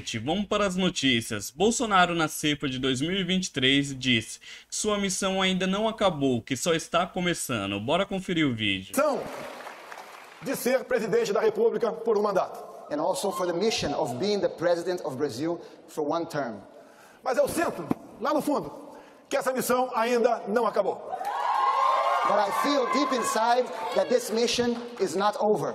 noite, vamos para as notícias. Bolsonaro, na CEPA de 2023, disse que sua missão ainda não acabou, que só está começando. Bora conferir o vídeo. De ser presidente da República por um mandato. And also for the mission of being the president of Brazil for one term. Mas eu sinto, lá no fundo, que essa missão ainda não acabou. But I feel deep inside that this mission is not over.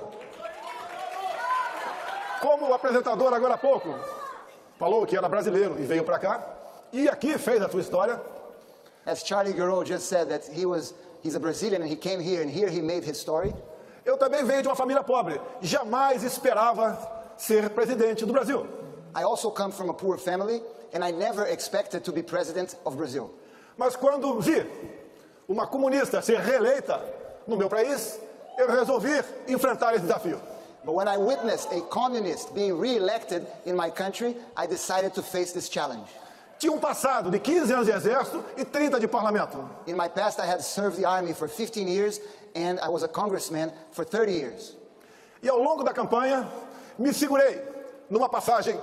Como o apresentador agora há pouco falou que era brasileiro e veio para cá, e aqui fez a sua história. As Charlie Gerow just said that he's a Brazilian and he came here and here he made his story. Eu também venho de uma família pobre, jamais esperava ser presidente do Brasil. I also come from a poor family and I never expected to be president of Brazil. Mas quando vi uma comunista ser reeleita no meu país, eu resolvi enfrentar esse desafio. But when I witnessed a communist being re-elected in my country, I decided to face this challenge. Tinha um passado de 15 anos de exército e 30 de parlamento. In my past, I had served the army for 15 years and I was a congressman for 30 years. E ao longo da campanha, me segurei numa passagem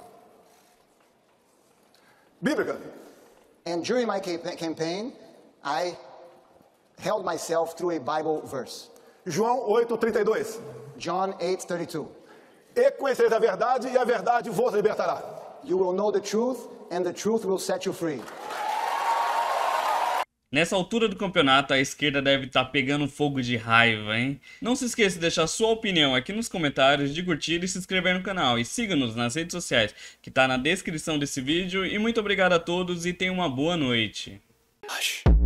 bíblica. And during my campaign, I held myself through a Bible verse. João 8:32. John 8:32. E conhecereis a verdade, e a verdade vos libertará. You will know the truth, and the truth will set you free. Nessa altura do campeonato, a esquerda deve estar pegando fogo de raiva, hein? Não se esqueça de deixar sua opinião aqui nos comentários, de curtir e se inscrever no canal. E siga-nos nas redes sociais, que está na descrição desse vídeo. E muito obrigado a todos e tenham uma boa noite.